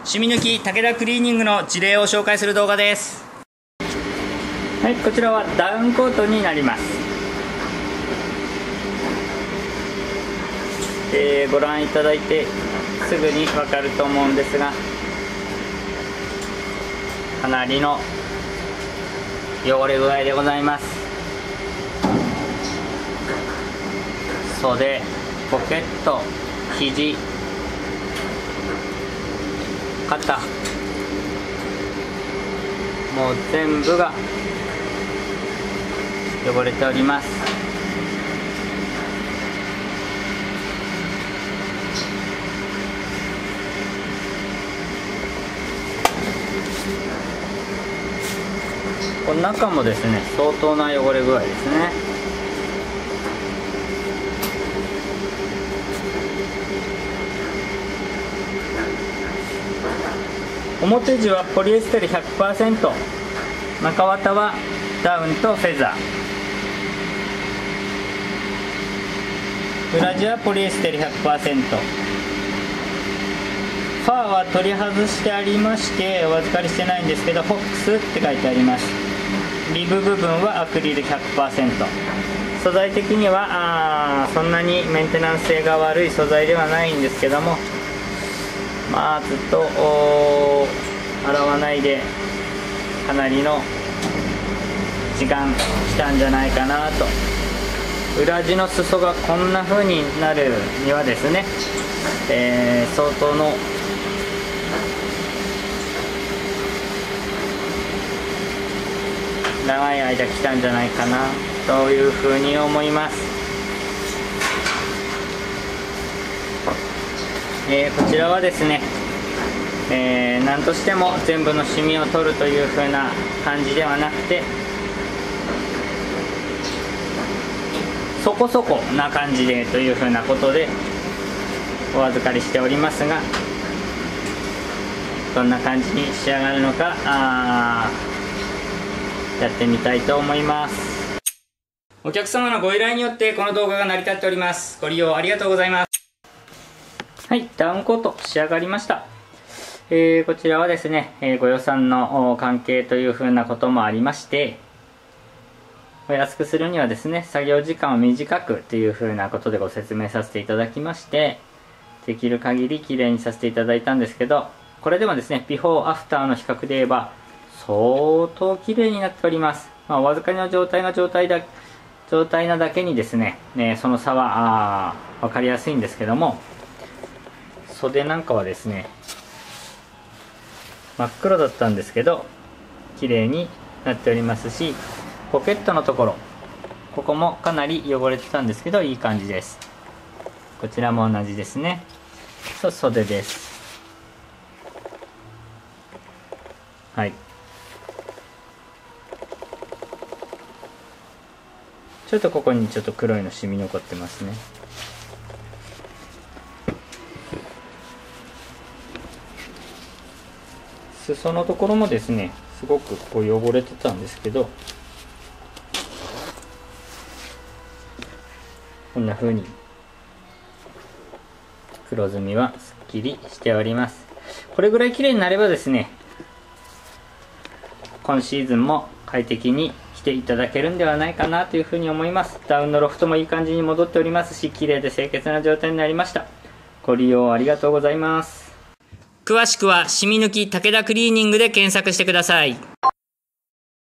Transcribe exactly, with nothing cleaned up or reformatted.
シミ抜き武田クリーニングの事例を紹介する動画です。はい、こちらはダウンコートになります。えー、ご覧いただいてすぐにわかると思うんですが、かなりの汚れ具合でございます。袖、ポケット、肘、肩、もう全部が汚れております。この中もですね、相当な汚れ具合ですね。表地はポリエステル ひゃくパーセント、 中綿はダウンとフェザー、裏地はポリエステル ひゃくパーセント、 ファーは取り外してありましてお預かりしてないんですけど、ホックスって書いてあります。リブ部分はアクリル ひゃくパーセント、 素材的にはあそんなにメンテナンス性が悪い素材ではないんですけども、まあずっと洗わないでかなりの時間きたんじゃないかなと。裏地の裾がこんな風になるにはですね、えー、相当の長い間来たんじゃないかなというふうに思います。えー、こちらはですね、えー、何としても全部のシミを取るという風な感じではなくて、そこそこな感じでという風なことでお預かりしておりますが、どんな感じに仕上がるのかあやってみたいと思います。お客様のご依頼によってこの動画が成り立っております。ご利用ありがとうございます。はい、ダウンコート仕上がりました。えー、こちらはですね、えー、ご予算の関係というふうなこともありまして、お安くするにはですね、作業時間を短くというふうなことでご説明させていただきまして、できる限り綺麗にさせていただいたんですけど、これでもですね、ビフォーアフターの比較で言えば相当綺麗になっております。まあ、お預かりの状態が状態だ状態なだけにですね、ねその差は分かりやすいんですけども、袖なんかはですね、真っ黒だったんですけど綺麗になっておりますし、ポケットのところ、ここもかなり汚れてたんですけどいい感じです。こちらも同じですね。そう、袖です。はい、ちょっとここにちょっと黒いの染み残ってますね。裾のところもですね、すごくこう汚れてたんですけど、こんな風に黒ずみはすっきりしております。これぐらい綺麗になればですね、今シーズンも快適に着ていただけるんではないかなというふうに思います。ダウンのロフトもいい感じに戻っておりますし、綺麗で清潔な状態になりました。ご利用ありがとうございます。詳しくはシミ抜き武田クリーニングで検索してください。